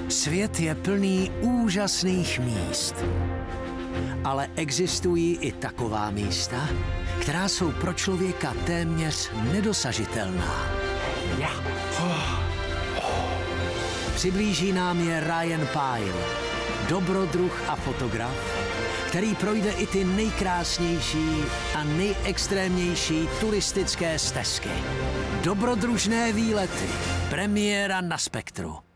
Svět je plný úžasných míst. Ale existují i taková místa, která jsou pro člověka téměř nedosažitelná. Přiblíží nám je Ryan Pyle, dobrodruh a fotograf, který projde i ty nejkrásnější a nejextrémnější turistické stezky. Dobrodružné výlety. Premiéra na Spektru.